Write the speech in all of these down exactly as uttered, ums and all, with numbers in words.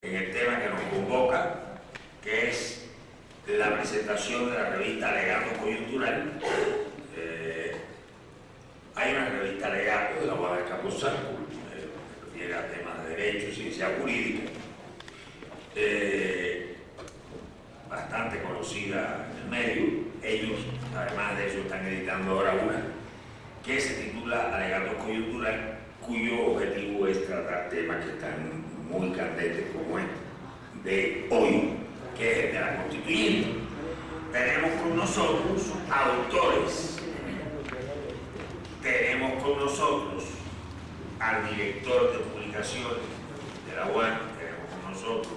en el tema que nos convoca, que es la presentación de la revista Alegato Coyuntural. Eh, hay una revista Alegato de la U A B de Capozalco, eh, que refiere a temas de derecho, ciencia jurídica, eh, bastante conocida en el medio. Ellos, además de eso, están editando ahora una que se titula Alegato Coyuntural, cuyo objetivo es tratar temas que están muy candentes como este de hoy, que es el de la constituyente. Tenemos con nosotros autores, tenemos con nosotros al director de publicaciones de la U A N, tenemos con nosotros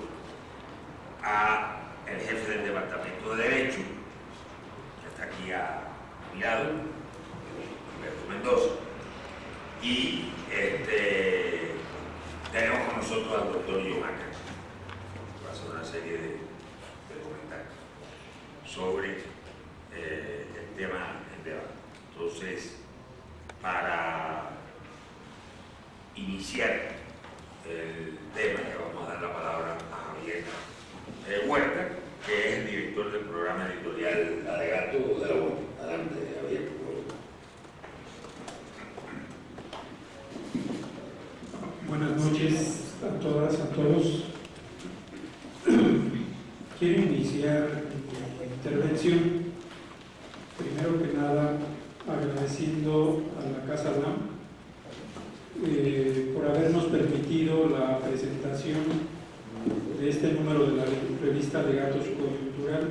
a el jefe del Departamento de Derecho, que está aquí a mi lado, Humberto Mendoza, y este, tenemos con nosotros al doctor Yomaca, que va a hacer una serie de, de comentarios sobre eh, el tema en debate. Entonces, para iniciar el tema, le vamos a dar la palabra a Javier eh, Huerta, que es el director del programa editorial Alegato de la U A B. Adelante, Javier, por favor. Buenas noches a todas, a todos. Quiero iniciar mi intervención, primero que nada, agradeciendo a la Casa D A M eh, por habernos permitido la presentación de este número de la revista Alegatos Coyuntural,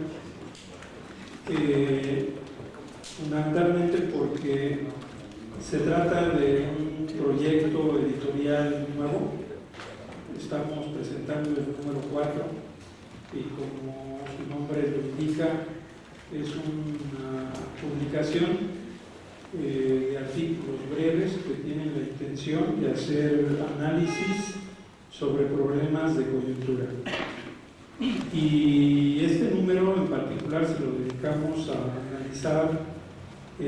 eh, fundamentalmente porque se trata de un proyecto editorial nuevo. Estamos presentando el número cuatro y, como su nombre lo indica, es una publicación eh, de artículos breves que tienen la intención de hacer análisis sobre problemas de coyuntura. Y este número en particular se lo dedicamos a analizar el,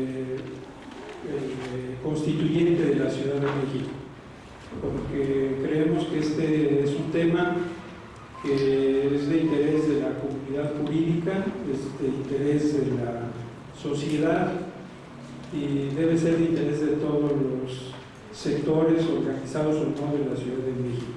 el constituyente de la Ciudad de México, porque creemos que este es un tema que es de interés de la comunidad jurídica, es de interés de la sociedad y debe ser de interés de todos los sectores organizados o no de la Ciudad de México.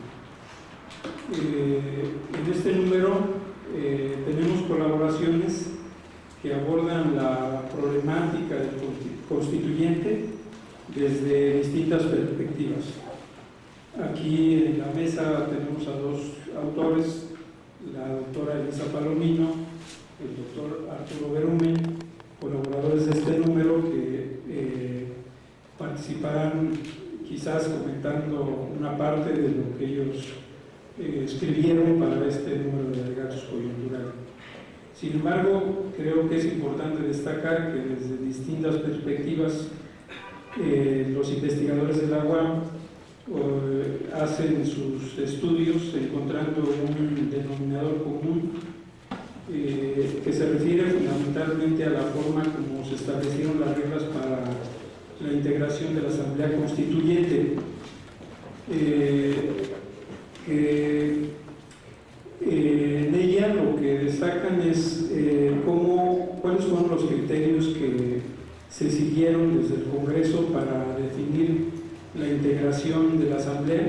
Eh, en este número eh, tenemos colaboraciones que abordan la problemática del constituyente desde distintas perspectivas. Aquí en la mesa tenemos a dos autores, la doctora Elisa Palomino, el doctor Arturo Berumen, colaboradores de este número que eh, participarán quizás comentando una parte de lo que ellos eh, escribieron para este número de alegatos coyunturales. Sin embargo, creo que es importante destacar que desde distintas perspectivas eh, los investigadores de la U A M eh, hacen sus estudios encontrando un denominador común eh, que se refiere fundamentalmente a la forma como se establecieron las reglas para la integración de la Asamblea Constituyente, eh, que eh, en ella lo que destacan es eh, cómo, cuáles fueron los criterios que se siguieron desde el Congreso para definir la integración de la Asamblea,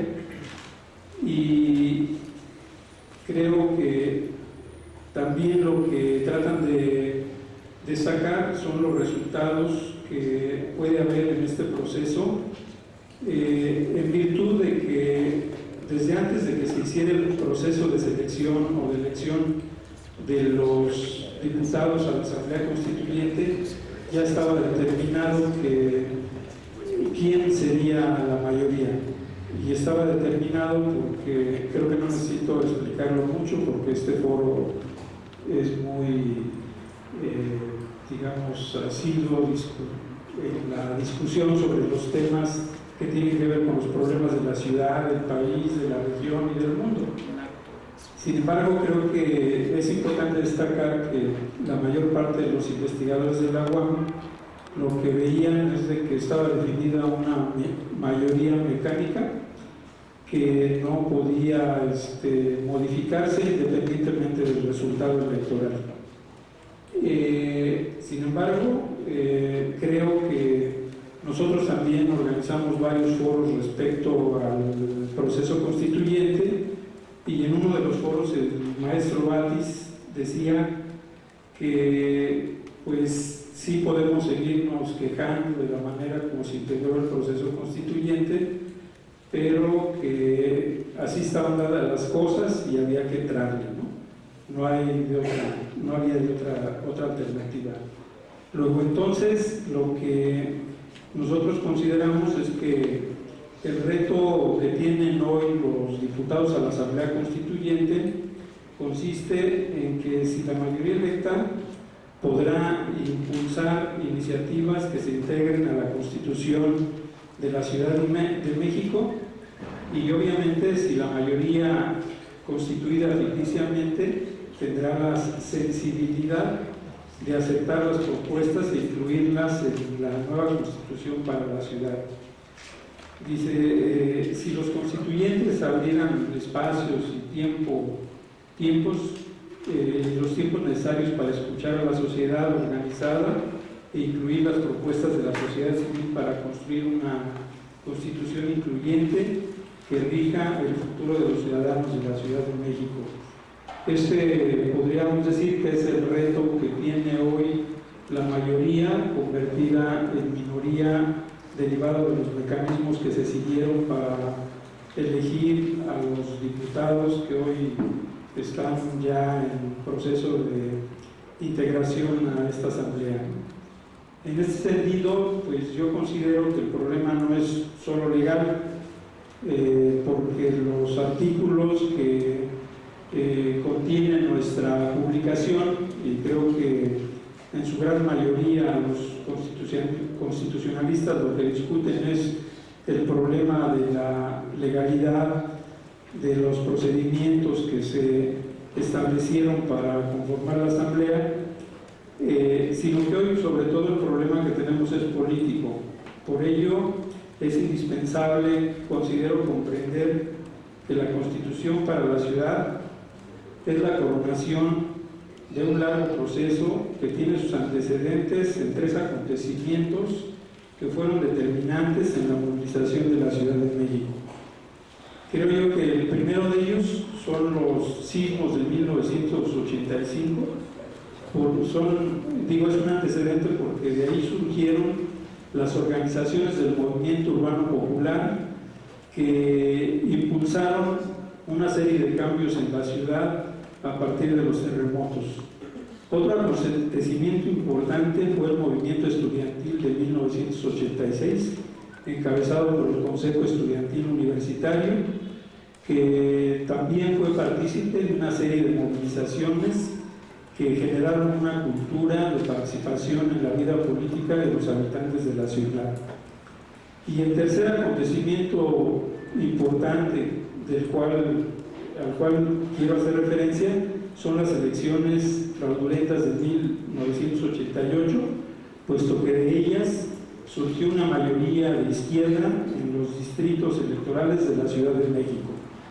y creo que también lo que tratan de destacar son los resultados que puede haber en este proceso, eh, en virtud de que desde antes de que se hiciera el proceso de selección o de elección de los diputados a la Asamblea Constituyente, ya estaba determinado que quién sería la mayoría, y estaba determinado porque creo que no necesito explicarlo mucho porque este foro es muy eh, digamos, asiduo en la discusión sobre los temas que tienen que ver con los problemas de la ciudad, del país, de la región y del mundo. Sin embargo, creo que es importante destacar que la mayor parte de los investigadores de la U A M lo que veían es de que estaba definida una mayoría mecánica que no podía este, modificarse independientemente del resultado electoral. Eh, sin embargo, eh, creo que nosotros también organizamos varios foros respecto al proceso constituyente, y en uno de los foros el maestro Batis decía que pues sí podemos seguirnos quejando de la manera como se integró el proceso constituyente, pero que así estaban dadas las cosas y había que entrarle, ¿no? No, hay de otra, no había de otra, otra alternativa. Luego entonces lo que nosotros consideramos es que el reto que tienen hoy los diputados a la Asamblea Constituyente consiste en que si la mayoría electa podrá impulsar iniciativas que se integren a la Constitución de la Ciudad de México, y obviamente si la mayoría constituida ficticiamente tendrá la sensibilidad de aceptar las propuestas e incluirlas en la nueva Constitución para la ciudad. Dice, eh, si los constituyentes abrieran espacios y tiempo, tiempos, eh, los tiempos necesarios para escuchar a la sociedad organizada e incluir las propuestas de la sociedad civil para construir una constitución incluyente que rija el futuro de los ciudadanos de la Ciudad de México. Este podríamos decir que es el reto que tiene hoy la mayoría convertida en minoría, derivado de los mecanismos que se siguieron para elegir a los diputados que hoy están ya en proceso de integración a esta asamblea. En este sentido, pues yo considero que el problema no es solo legal, eh, porque los artículos que eh, contienen nuestra publicación, y creo que en su gran mayoría los constitucionalistas lo que discuten es el problema de la legalidad de los procedimientos que se establecieron para conformar la Asamblea, eh, sino que hoy sobre todo el problema que tenemos es político. Por ello es indispensable, considero, comprender que la Constitución para la ciudad es la coronación de un largo proceso que tiene sus antecedentes en tres acontecimientos que fueron determinantes en la movilización de la Ciudad de México. Creo yo que el primero de ellos son los sismos de mil novecientos ochenta y cinco. Por, son, digo, es un antecedente porque de ahí surgieron las organizaciones del movimiento urbano popular que impulsaron una serie de cambios en la ciudad a partir de los terremotos. Otro acontecimiento importante fue el movimiento estudiantil de mil novecientos ochenta y seis, encabezado por el Consejo Estudiantil Universitario, que también fue partícipe de una serie de movilizaciones que generaron una cultura de participación en la vida política de los habitantes de la ciudad. Y el tercer acontecimiento importante del cual al cual quiero hacer referencia son las elecciones fraudulentas de mil novecientos ochenta y ocho, puesto que de ellas surgió una mayoría de izquierda en los distritos electorales de la Ciudad de México.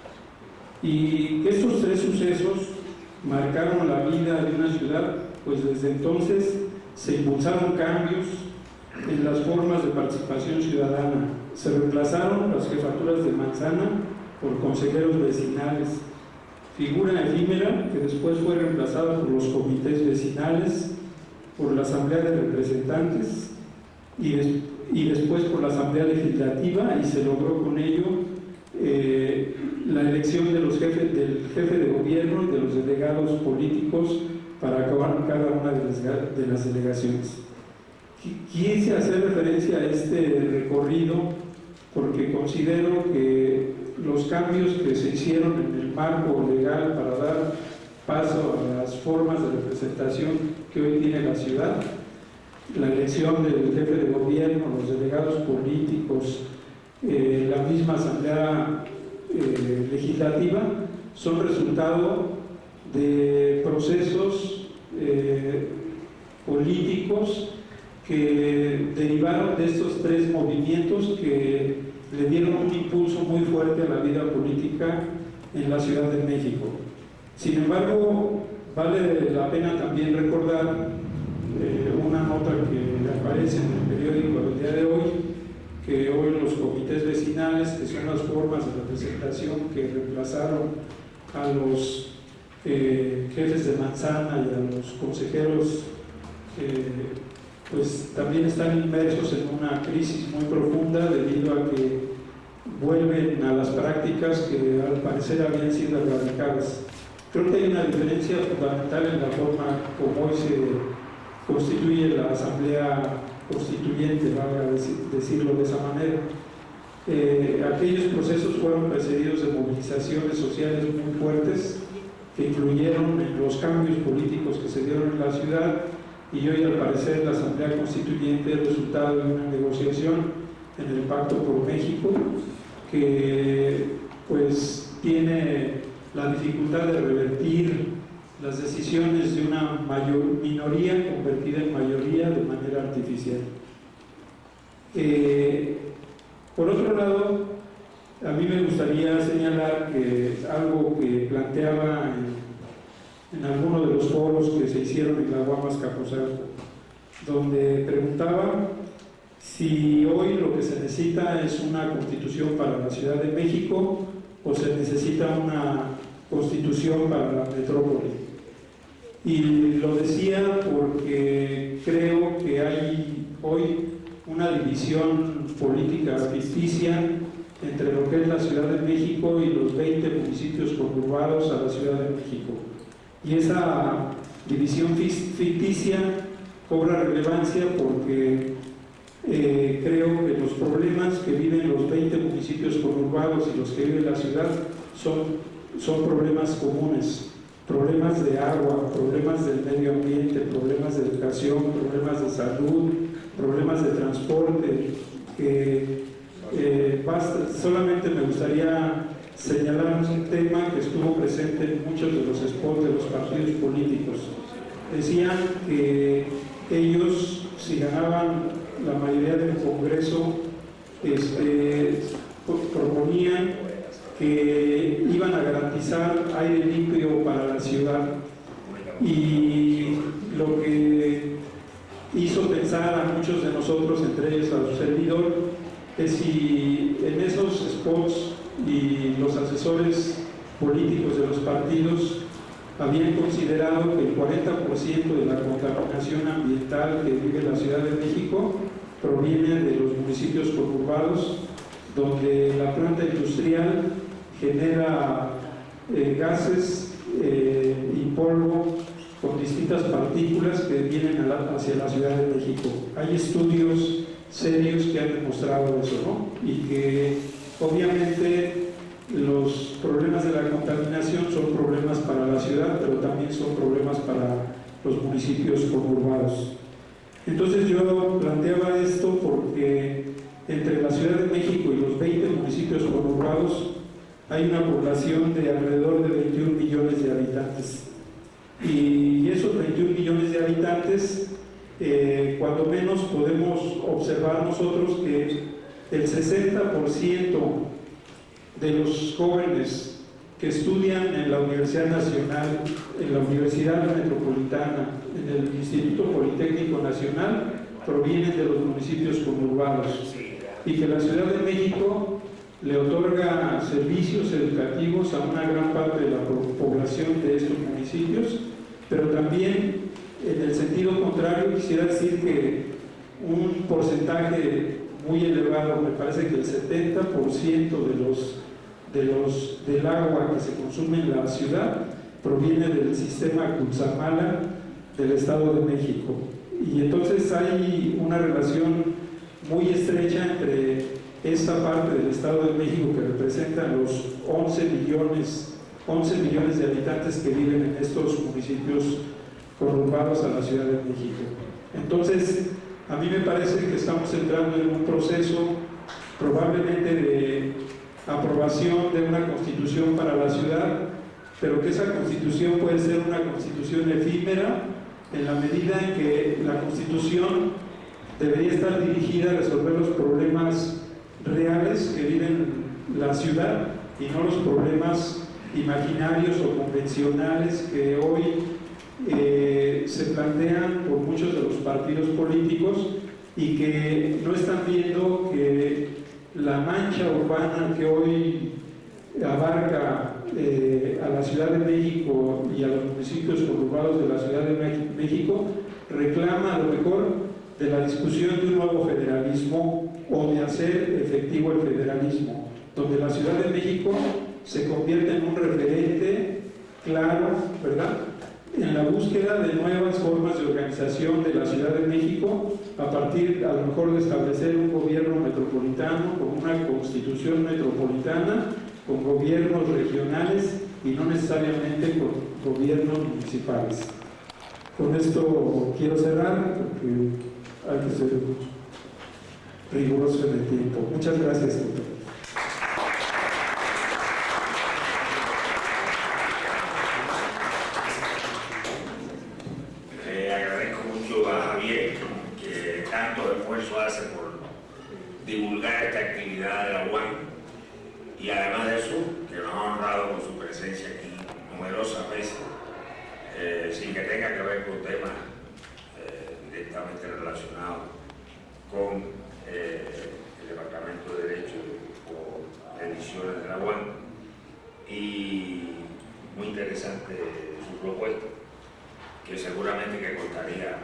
Y que estos tres sucesos marcaron la vida de una ciudad, pues desde entonces se impulsaron cambios en las formas de participación ciudadana. Se reemplazaron las jefaturas de manzana por consejeros vecinales, figura efímera que después fue reemplazada por los comités vecinales, por la Asamblea de Representantes y, des y después por la Asamblea Legislativa, y se logró con ello eh, la elección de los jefes, del jefe de gobierno y de los delegados políticos para acabar cada una de las, de las delegaciones. Quise hacer referencia a este recorrido porque considero que los cambios que se hicieron en el marco legal para dar paso a las formas de representación que hoy tiene la ciudad, la elección del jefe de gobierno, los delegados políticos, eh, la misma asamblea eh, legislativa, son resultado de procesos eh, políticos que derivaron de estos tres movimientos que le dieron un impulso muy fuerte a la vida política en la Ciudad de México. Sin embargo, vale la pena también recordar eh, una nota que aparece en el periódico del día de hoy, que hoy los comités vecinales, que son las formas de representación que reemplazaron a los eh, jefes de manzana y a los consejeros, eh, pues también están inmersos en una crisis muy profunda debido a que vuelven a las prácticas que al parecer habían sido erradicadas. Creo que hay una diferencia fundamental en la forma como hoy se constituye la Asamblea Constituyente, valga decirlo de esa manera. Eh, aquellos procesos fueron precedidos de movilizaciones sociales muy fuertes que influyeron en los cambios políticos que se dieron en la ciudad, y hoy al parecer la Asamblea Constituyente es resultado de una negociación en el Pacto por México que pues tiene la dificultad de revertir las decisiones de una mayor minoría convertida en mayoría de manera artificial. Eh, por otro lado, a mí me gustaría señalar que algo que planteaba en en alguno de los foros que se hicieron en la Guamas Capozalco, donde preguntaba si hoy lo que se necesita es una constitución para la Ciudad de México o se necesita una constitución para la metrópoli. Y lo decía porque creo que hay hoy una división política ficticia entre lo que es la Ciudad de México y los veinte municipios conurbados a la Ciudad de México. Y esa división ficticia cobra relevancia porque eh, creo que los problemas que viven los veinte municipios conurbados y los que vive la ciudad son, son problemas comunes, problemas de agua, problemas del medio ambiente, problemas de educación, problemas de salud, problemas de transporte, que eh, basta, solamente me gustaría señalar un tema que estuvo presente en muchos de los spots de los partidos políticos. Decían que ellos, si ganaban la mayoría del Congreso, este, proponían que iban a garantizar aire limpio para la ciudad, y lo que hizo pensar a muchos de nosotros, entre ellos a su servidor, es si en esos spots y los asesores políticos de los partidos habían considerado que el cuarenta por ciento de la contaminación ambiental que vive la Ciudad de México proviene de los municipios conurbados, donde la planta industrial genera eh, gases eh, y polvo con distintas partículas que vienen a la, hacia la Ciudad de México. Hay estudios serios que han demostrado eso, ¿no? Y que obviamente los problemas de la contaminación son problemas para la ciudad, pero también son problemas para los municipios conurbados. Entonces yo planteaba esto porque entre la Ciudad de México y los veinte municipios conurbados hay una población de alrededor de veintiún millones de habitantes. Y esos veintiún millones de habitantes, eh, cuando menos podemos observar nosotros que el sesenta por ciento de los jóvenes que estudian en la Universidad Nacional, en la Universidad Metropolitana, en el Instituto Politécnico Nacional, provienen de los municipios conurbados, y que la Ciudad de México le otorga servicios educativos a una gran parte de la población de estos municipios, pero también en el sentido contrario quisiera decir que un porcentaje muy elevado, me parece que el setenta por ciento de los, de los, del agua que se consume en la ciudad proviene del sistema Cutzamala del Estado de México. Y entonces hay una relación muy estrecha entre esta parte del Estado de México, que representa los once millones, once millones de habitantes que viven en estos municipios conurbados a la Ciudad de México. Entonces, a mí me parece que estamos entrando en un proceso probablemente de aprobación de una constitución para la ciudad, pero que esa constitución puede ser una constitución efímera en la medida en que la constitución debería estar dirigida a resolver los problemas reales que viven la ciudad y no los problemas imaginarios o convencionales que hoy eh, se plantean por muchos de los partidos políticos y que no están viendo que la mancha urbana que hoy abarca eh, a la Ciudad de México y a los municipios conurbados de la Ciudad de México reclama a lo mejor de la discusión de un nuevo federalismo o de hacer efectivo el federalismo, donde la Ciudad de México se convierte en un referente claro, ¿verdad?, en la búsqueda de nuevas formas de organización de la Ciudad de México a partir a lo mejor de establecer un gobierno metropolitano con una constitución metropolitana, con gobiernos regionales y no necesariamente con gobiernos municipales. Con esto quiero cerrar porque hay que ser riguroso en el tiempo. Muchas gracias, doctor. Hace por divulgar esta actividad de la U A M y además de eso que nos ha honrado con su presencia aquí numerosas veces eh, sin que tenga que ver con temas eh, directamente relacionados con eh, el Departamento de Derecho o ediciones de la U A M, y muy interesante su propuesta que seguramente que contaría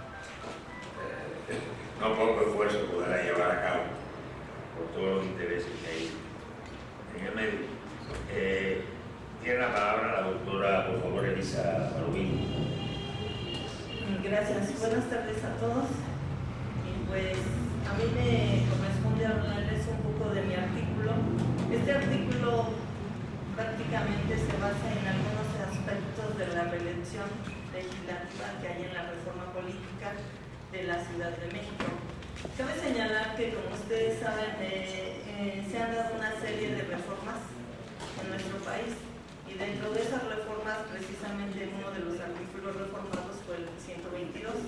no poco esfuerzo poderla llevar a cabo por todos los intereses que hay en el medio. Eh, tiene la palabra la doctora, por favor, Elisa Palomino. Gracias, buenas tardes a todos. Y pues a mí me corresponde hablarles un poco de mi artículo. Este artículo prácticamente se basa en algunos aspectos de la reelección legislativa que hay en la reforma política de la Ciudad de México. Cabe señalar que, como ustedes saben, eh, eh, se han dado una serie de reformas en nuestro país, y dentro de esas reformas, precisamente uno de los artículos reformados fue el ciento veintidós.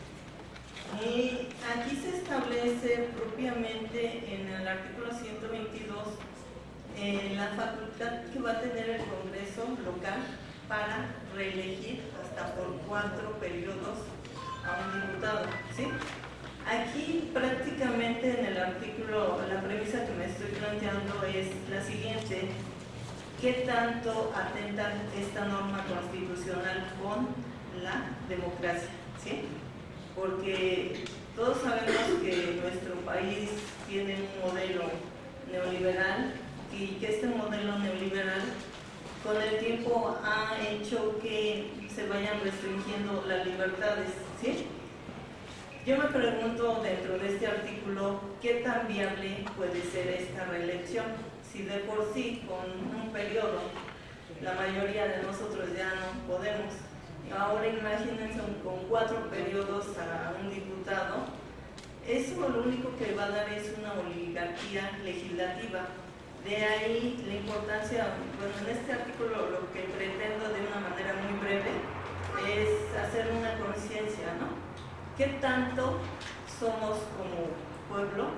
Y aquí se establece propiamente en el artículo ciento veintidós eh, la facultad que va a tener el Congreso local para reelegir hasta por cuatro periodos a un diputado, ¿sí? Aquí prácticamente en el artículo, la premisa que me estoy planteando es la siguiente: ¿qué tanto atenta esta norma constitucional con la democracia? ¿Sí? Porque todos sabemos que nuestro país tiene un modelo neoliberal y que este modelo neoliberal con el tiempo ha hecho que se vayan restringiendo las libertades, ¿sí? Yo me pregunto dentro de este artículo qué tan viable puede ser esta reelección, si de por sí con un periodo la mayoría de nosotros ya no podemos. Ahora imagínense con cuatro periodos a un diputado. Eso lo único que va a dar es una oligarquía legislativa. De ahí la importancia, bueno, en este artículo lo que pretendo de una manera muy breve es hacer una conciencia, ¿no? ¿Qué tanto somos como pueblo?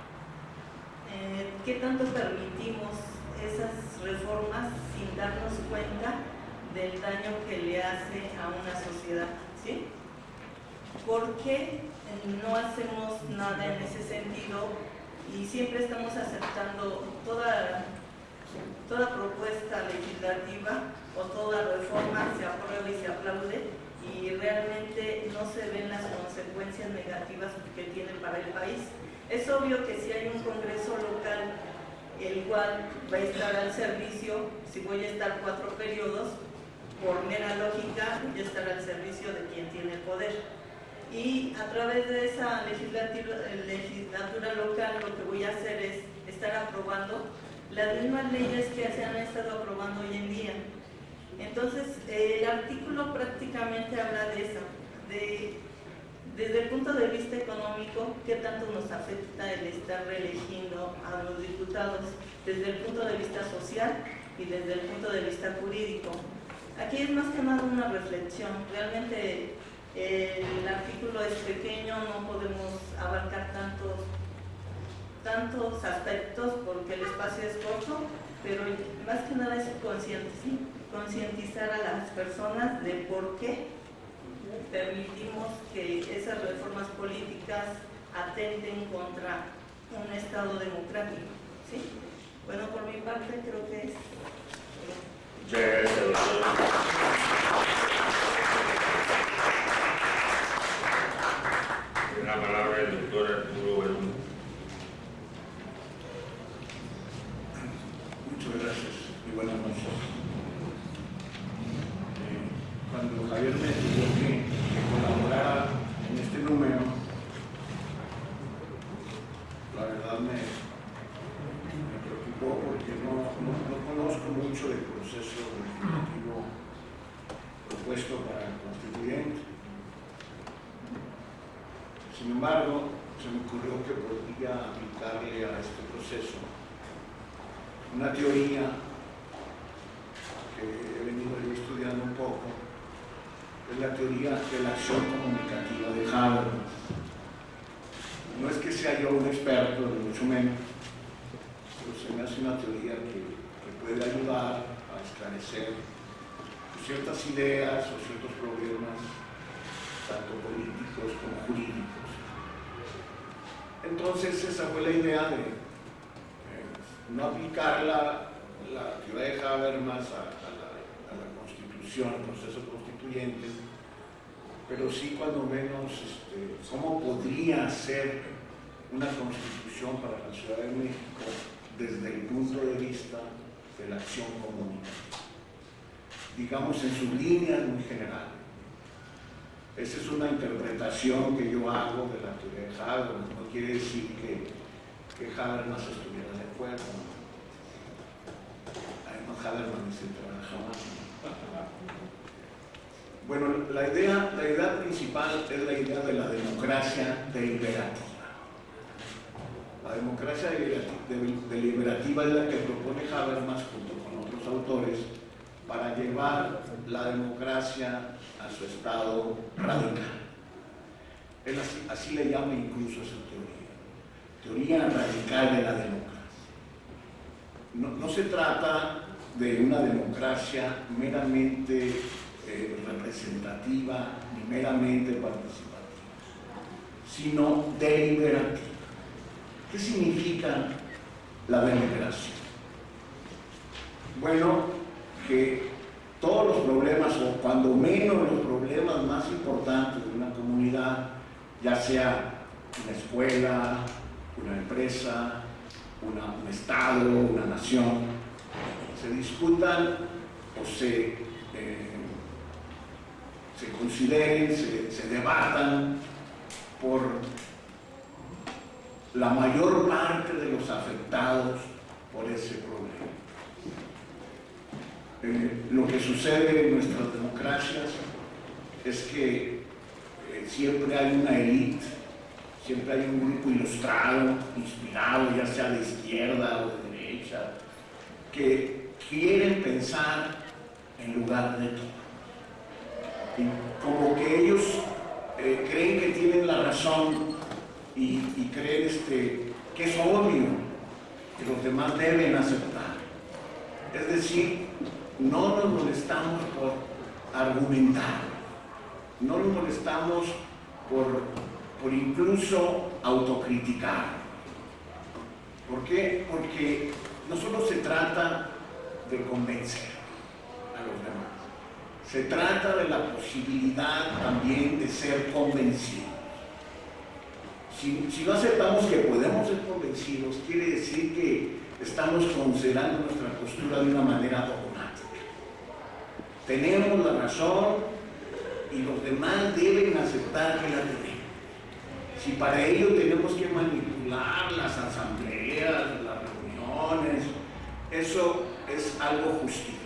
Eh, ¿Qué tanto permitimos esas reformas sin darnos cuenta del daño que le hace a una sociedad? ¿Sí? ¿Por qué no hacemos nada en ese sentido y siempre estamos aceptando toda, toda propuesta legislativa o toda reforma se aprueba y se aplaude, y realmente no se ven las consecuencias negativas que tiene para el país? Es obvio que si hay un congreso local el cual va a estar al servicio, si voy a estar cuatro periodos, por mera lógica voy a estar al servicio de quien tiene el poder. Y a través de esa legislatura, legislatura local lo que voy a hacer es estar aprobando las mismas leyes que se han estado aprobando hoy en día. Entonces, el artículo prácticamente habla de eso, de, desde el punto de vista económico, qué tanto nos afecta el estar reeligiendo a los diputados, desde el punto de vista social y desde el punto de vista jurídico. Aquí es más que nada una reflexión. Realmente el artículo es pequeño, no podemos abarcar tantos, tantos aspectos porque el espacio es corto, pero más que nada es concientizar a las personas de por qué permitimos que esas reformas políticas atenten contra un Estado democrático, ¿sí? Bueno, por mi parte creo que es... Muchas gracias, doctora. La palabra del doctor Arturo Belum. Muchas gracias y buenas noches. Eh, cuando Javier me pidió que, que colaborara en este número, la verdad me, me preocupó porque no, no, no conozco mucho del proceso legislativo propuesto para el constituyente. Sin embargo, se me ocurrió que podría aplicarle a este proceso una teoría que he venido yo estudiando un poco, es la teoría de la acción comunicativa de Habermas. No es que sea yo un experto, ni mucho menos, pero se me hace una teoría que, que puede ayudar a esclarecer ciertas ideas o ciertos problemas, tanto políticos como jurídicos. Entonces esa fue la idea de eh, no aplicar la, la teoría de Habermas a, a, la, a la Constitución, al proceso constituyente, pero sí cuando menos este, cómo podría ser una Constitución para la Ciudad de México desde el punto de vista de la acción comunicativa, digamos en sus líneas muy generales. Esa es una interpretación que yo hago de la teoría de Habermas. No quiere decir que, que Habermas estuviera de acuerdo. Además, Habermas ni se trabaja jamás. Bueno, la idea, la idea principal es la idea de la democracia deliberativa. La democracia deliberativa es la que propone Habermas junto con otros autores para llevar la democracia a su estado radical. Él así, así le llama incluso a esa teoría, teoría radical de la democracia. No, no se trata de una democracia meramente eh, representativa ni meramente participativa, sino deliberativa. ¿Qué significa la deliberación? Bueno, que todos los problemas, o cuando menos los problemas más importantes de una comunidad, ya sea una escuela, una empresa, una, un estado, una nación, se discutan o se, eh, se consideren, se, se debatan por la mayor parte de los afectados por ese problema. Eh, lo que sucede en nuestras democracias es que eh, siempre hay una élite, siempre hay un grupo ilustrado, inspirado, ya sea de izquierda o de derecha, que quieren pensar en lugar de todo. Y como que ellos eh, creen que tienen la razón y, y creen este, que es obvio, que los demás deben aceptar. Es decir, no nos molestamos por argumentar, no nos molestamos por, por incluso autocriticar. ¿Por qué? Porque no solo se trata de convencer a los demás, se trata de la posibilidad también de ser convencidos. Si, si no aceptamos que podemos ser convencidos, quiere decir que estamos considerando nuestra postura de una manera dogmática. Tenemos la razón y los demás deben aceptar que la tenemos. Si para ello tenemos que manipular las asambleas, las reuniones, eso es algo justificado.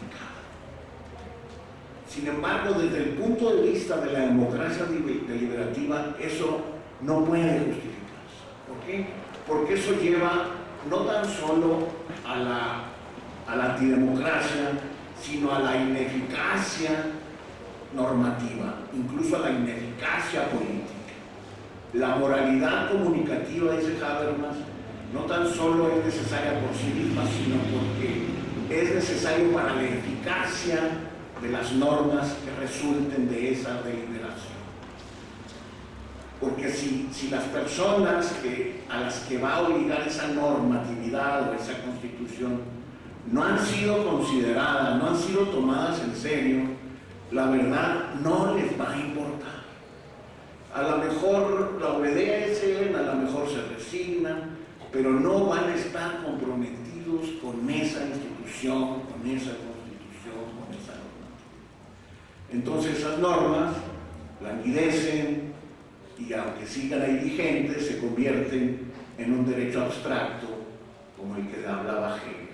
Sin embargo, desde el punto de vista de la democracia deliberativa, eso no puede justificarse. ¿Por qué? Porque eso lleva no tan solo a la, a la antidemocracia, sino a la ineficacia normativa, incluso a la ineficacia política. La moralidad comunicativa, dice Habermas, no tan solo es necesaria por sí misma, sino porque es necesario para la eficacia de las normas que resulten de esa deliberación. Porque si, si las personas que, a las que va a obligar esa normatividad o esa constitución no han sido consideradas, no han sido tomadas en serio, la verdad no les va a importar. A lo mejor la obedecen, a lo mejor se resignan, pero no van a estar comprometidos con esa institución, con esa constitución, con esa norma. Entonces esas normas languidecen y aunque sigan ahí vigentes, se convierten en un derecho abstracto como el que hablaba Hegel.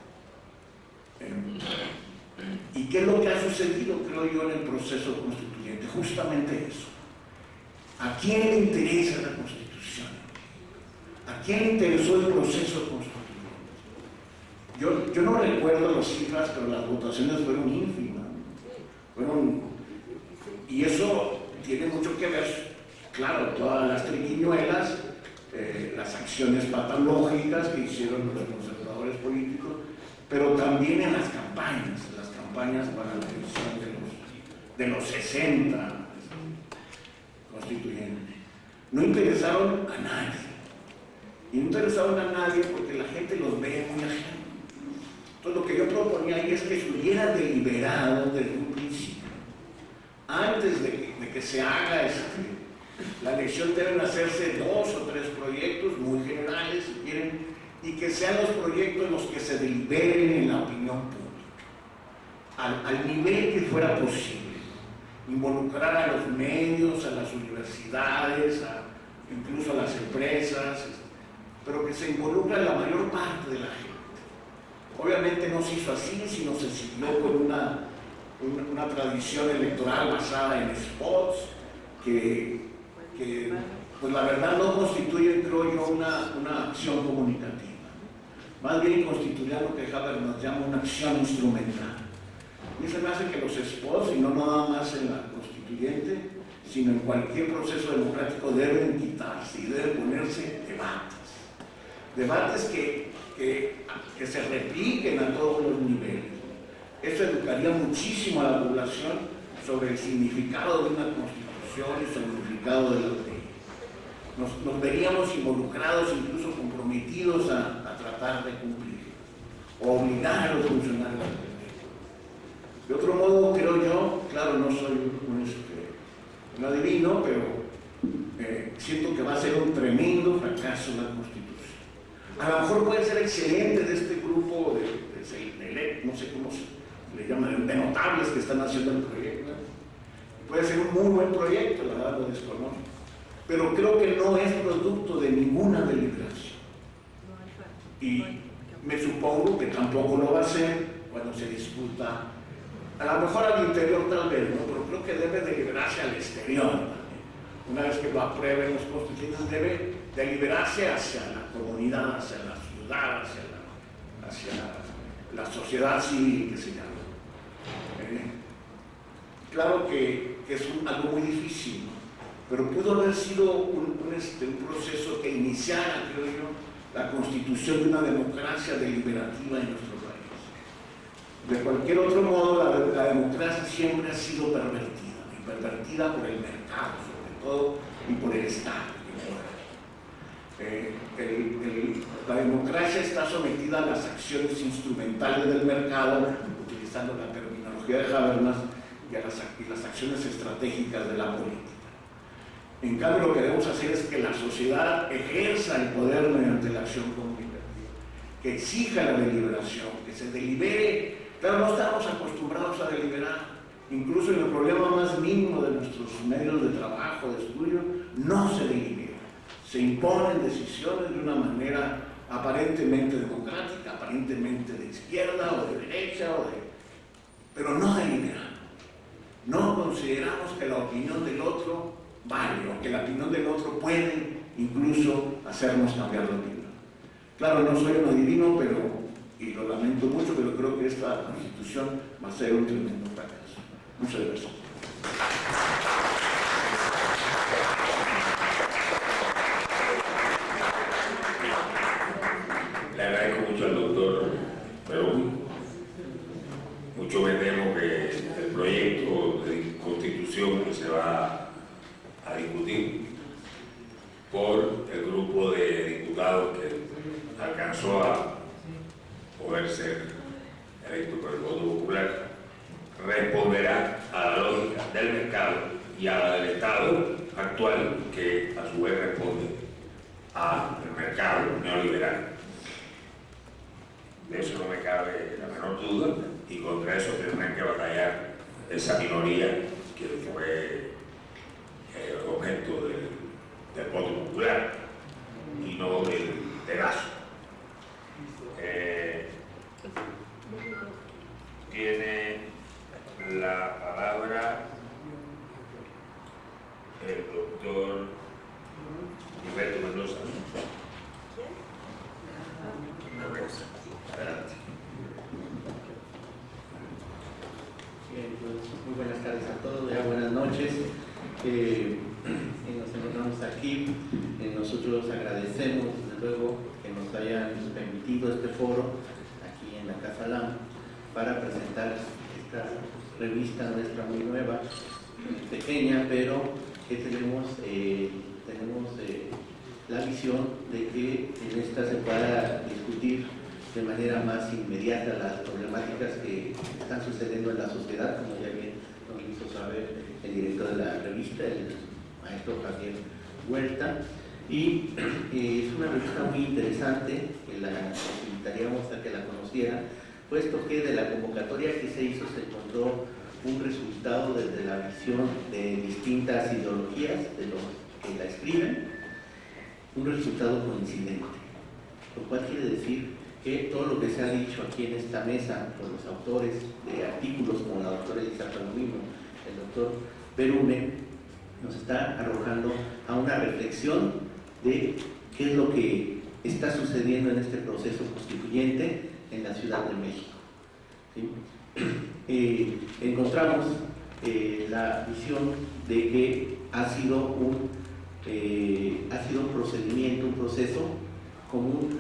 ¿Y qué es lo que ha sucedido, creo yo, en el proceso constituyente? Justamente eso. ¿A quién le interesa la Constitución? ¿A quién le interesó el proceso constituyente? Yo, yo no recuerdo las cifras, pero las votaciones fueron ínfimas. Fueron, y eso tiene mucho que ver, claro, todas las triquiñuelas, eh, las acciones patológicas que hicieron los conservadores políticos, pero también en las campañas, las campañas para la elección de los, de los sesenta constituyentes. No interesaron a nadie. Y no interesaron a nadie porque la gente los ve muy ajenos. Entonces lo que yo proponía ahí es que se hubiera deliberado desde un principio. Antes de que, de que se haga este, la elección, deben hacerse dos o tres proyectos muy generales, si quieren, y que sean los proyectos los que se deliberen en la opinión pública, al, al nivel que fuera posible. Involucrar a los medios, a las universidades, a, incluso a las empresas, pero que se involucre la mayor parte de la gente. Obviamente no se hizo así, sino se siguió con una, una, una tradición electoral basada en spots que, que pues la verdad no constituyen, creo yo, una, una acción comunicativa. Más bien constituyen lo que Habermas llama una acción instrumental. A mí se me hace que los spots, y no nada más en la constituyente, sino en cualquier proceso democrático, deben quitarse y deben ponerse debates. Debates que, que, que se repliquen a todos los niveles. Eso educaría muchísimo a la población sobre el significado de una constitución y sobre el significado de las leyes. Nos, nos veríamos involucrados, incluso comprometidos a, a tratar de cumplir, o obligar a los funcionarios a cumplir. De otro modo, creo yo, claro, no soy un, este, un adivino, pero eh, siento que va a ser un tremendo fracaso la Constitución. A lo mejor puede ser excelente de este grupo de, de, de, de no sé cómo se le llaman, de notables que están haciendo el proyecto. Puede ser un muy buen proyecto, la verdad lo desconozco, pero creo que no es producto de ninguna deliberación. Y me supongo que tampoco lo va a ser cuando se discuta. A lo mejor al interior tal vez, ¿no? Pero creo que debe deliberarse al exterior también. Una vez que lo aprueben los constituyentes, debe deliberarse hacia la comunidad, hacia la ciudad, hacia la, hacia la sociedad civil que se llama. Eh, claro que, que es un, algo muy difícil, ¿no? Pero pudo haber sido un, un, este, un proceso que iniciara, creo yo, la constitución de una democracia deliberativa en nuestro país. De cualquier otro modo, la, la democracia siempre ha sido pervertida, y pervertida por el mercado, sobre todo, y por el Estado. Eh, el, el, la democracia está sometida a las acciones instrumentales del mercado, utilizando la terminología de Habermas, y a las, y las acciones estratégicas de la política. En cambio, lo que debemos hacer es que la sociedad ejerza el poder mediante la acción comunicativa, que exija la deliberación, que se delibere. Claro, no estamos acostumbrados a deliberar, incluso en el problema más mínimo de nuestros medios de trabajo, de estudio, no se delibera. Se imponen decisiones de una manera aparentemente democrática, aparentemente de izquierda o de derecha, o de... pero no deliberamos. No consideramos que la opinión del otro vale, o que la opinión del otro puede incluso hacernos cambiar de opinión. Claro, no soy un adivino, pero, y lo lamento mucho, pero creo que esta Constitución va a ser un tremendo fracaso. Muchas gracias. moción que se va a discutir por el grupo de diputados que alcanzó a poder ser electo por el voto popular, responderá a la lógica del mercado y a la del Estado actual, que a su vez responde al mercado neoliberal. De eso no me cabe la menor duda, y contra eso tendrán que batallar esa minoría que fue eh, objeto del, del voto popular y no del dedazo. Eh, tiene la palabra el doctor Gilberto Mendoza. Adelante. Bien, pues, muy buenas tardes a todos, ya buenas noches. Eh, nos encontramos aquí. Eh, nosotros agradecemos, desde luego, que nos hayan permitido este foro aquí en la Casa Lam para presentar esta revista nuestra muy nueva, pequeña, pero que tenemos, eh, tenemos eh, la visión de que en esta se pueda discutir de manera más inmediata las problemáticas que están sucediendo en la sociedad, como ya bien nos hizo saber el director de la revista, el maestro Javier Huerta. Y eh, es una revista muy interesante, que la invitaríamos a que la conocieran, puesto que de la convocatoria que se hizo se encontró un resultado desde la visión de distintas ideologías de los que la escriben, un resultado coincidente, lo cual quiere decir que todo lo que se ha dicho aquí en esta mesa por los autores de artículos como la doctora Elisa Palomino, el doctor Berumen, nos está arrojando a una reflexión de qué es lo que está sucediendo en este proceso constituyente en la Ciudad de México. ¿Sí? Eh, encontramos eh, la visión de que ha sido un eh, ha sido un procedimiento, un proceso común,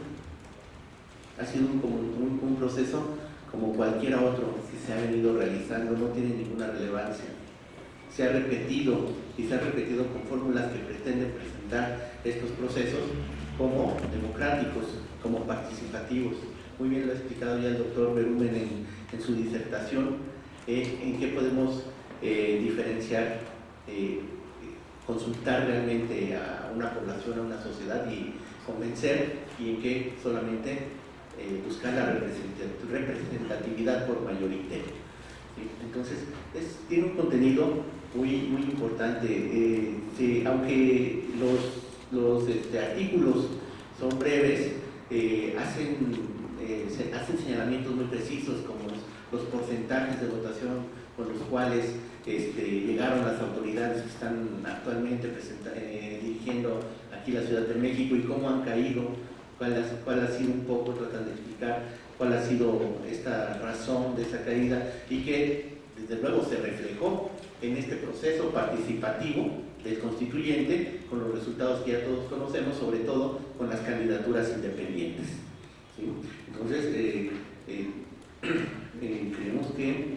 ha sido un, un, un proceso como cualquier otro que se ha venido realizando, no tiene ninguna relevancia. Se ha repetido y se ha repetido con fórmulas que pretenden presentar estos procesos como democráticos, como participativos. Muy bien lo ha explicado ya el doctor Berumen en, en su disertación, eh, en qué podemos eh, diferenciar, eh, consultar realmente a una población, a una sociedad y convencer, y en qué solamente eh, buscar la representatividad por mayorité. ¿Sí? Entonces, es, tiene un contenido muy, muy importante, eh, sí, aunque los, los este, artículos son breves, eh, hacen Eh, se hacen señalamientos muy precisos como los, los porcentajes de votación con los cuales este, llegaron las autoridades que están actualmente eh, dirigiendo aquí la Ciudad de México y cómo han caído, cuál ha, cuál ha sido un poco, tratan de explicar cuál ha sido esta razón de esa caída y que desde luego se reflejó en este proceso participativo del constituyente con los resultados que ya todos conocemos, sobre todo con las candidaturas independientes. ¿Sí? Entonces, eh, eh, eh, creemos que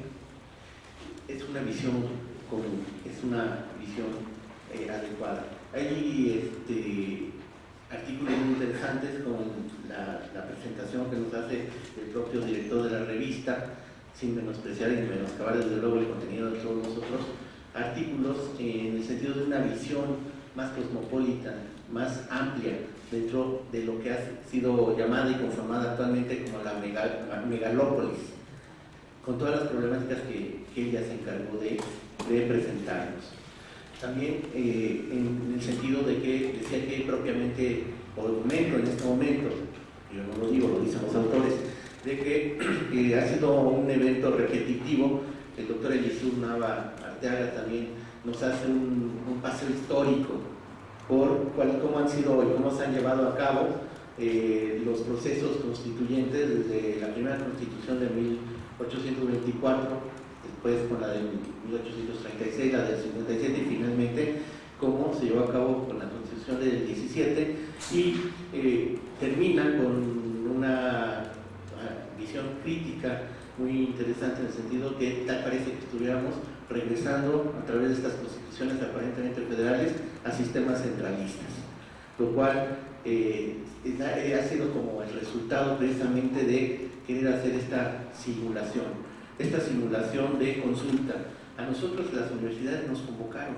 es una visión común, es una visión eh, adecuada. Hay este, artículos muy interesantes como la, la presentación que nos hace el propio director de la revista, sin menospreciar y menoscabar desde luego el contenido de todos nosotros, artículos en el sentido de una visión más cosmopolita, más amplia, dentro de lo que ha sido llamada y conformada actualmente como la megal, megalópolis, con todas las problemáticas que, que ella se encargó de, de presentarnos. También eh, en el sentido de que decía que propiamente, o documento en este momento, yo no lo digo, lo dicen los autores, de que eh, ha sido un evento repetitivo. El doctor Elisur Nava Arteaga también nos hace un, un paseo histórico por cuál, cómo han sido y cómo se han llevado a cabo eh, los procesos constituyentes desde la primera constitución de mil ochocientos veinticuatro, después con la de mil ochocientos treinta y seis, la del cincuenta y siete y finalmente cómo se llevó a cabo con la constitución del diecisiete y eh, termina con una visión crítica muy interesante en el sentido que tal parece que estuviéramos regresando a través de estas constituciones aparentemente federales a sistemas centralistas, lo cual eh, ha sido como el resultado precisamente de querer hacer esta simulación, esta simulación de consulta. A nosotros las universidades nos convocaron,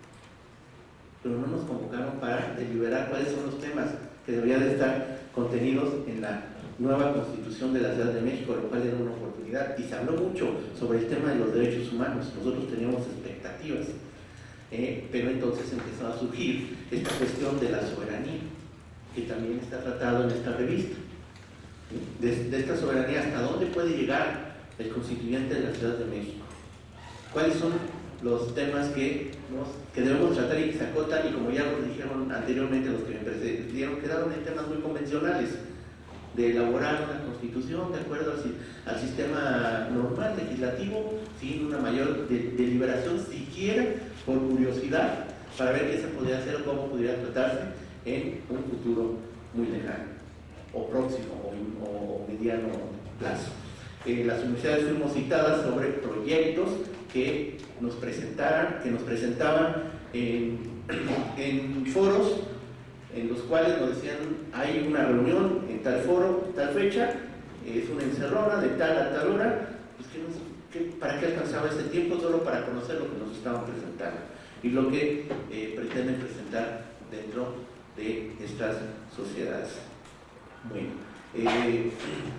pero no nos convocaron para deliberar cuáles son los temas que deberían de estar contenidos en la nueva Constitución de la Ciudad de México, lo cual era una oportunidad, y se habló mucho sobre el tema de los derechos humanos. Nosotros teníamos expectativas, eh, pero entonces empezó a surgir esta cuestión de la soberanía, que también está tratado en esta revista. De, de esta soberanía, ¿hasta dónde puede llegar el constituyente de la Ciudad de México? ¿Cuáles son los temas que, nos, que debemos tratar y que se acotan? Y como ya lo dijeron anteriormente los que me precedieron, quedaron en temas muy convencionales, de elaborar una constitución de acuerdo al, al sistema normal legislativo, sin una mayor de, deliberación, siquiera por curiosidad, para ver qué se podría hacer o cómo pudiera tratarse en un futuro muy lejano, o próximo, o, o mediano plazo. Eh, las universidades fuimos citadas sobre proyectos que nos presentaran, que nos presentaban en, en foros en los cuales nos decían: hay una reunión en tal foro, tal fecha, es una encerrona de tal a tal hora, pues que nos, que, ¿para qué alcanzaba ese tiempo? Solo para conocer lo que nos estaban presentando y lo que eh, pretenden presentar dentro de estas sociedades. Bueno, eh,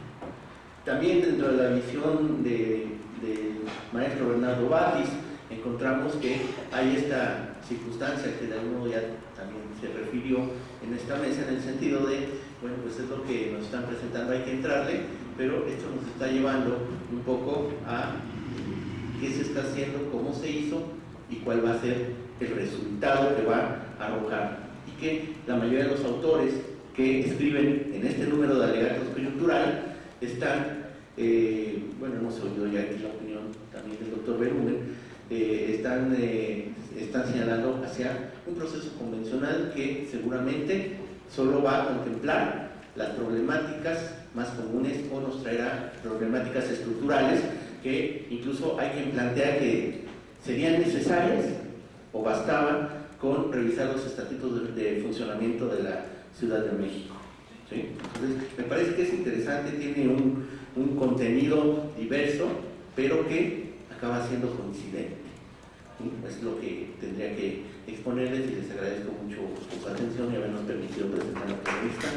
también dentro de la visión del de maestro Bernardo Batis encontramos que hay esta circunstancia que de algún modo ya también se refirió en esta mesa, en el sentido de, bueno, pues es lo que nos están presentando, hay que entrarle, pero esto nos está llevando un poco a qué se está haciendo, cómo se hizo y cuál va a ser el resultado que va a arrojar. Y que la mayoría de los autores que escriben en este número de alegatos coyuntural están, eh, bueno, hemos oído ya aquí la opinión también del doctor Berumen, eh, están, eh, están señalando hacia un proceso convencional que seguramente solo va a contemplar las problemáticas más comunes o nos traerá problemáticas estructurales que incluso hay quien plantea que serían necesarias o bastaban con revisar los estatutos de, de funcionamiento de la Ciudad de México. ¿Sí? Entonces, me parece que es interesante, tiene un, un contenido diverso, pero que acaba siendo coincidente. ¿Sí? Es lo que tendría que exponerles y les agradezco mucho su atención y habernos permitido presentar la entrevista.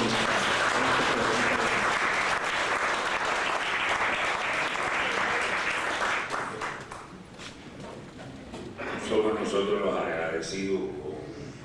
Somos nosotros los agradecidos con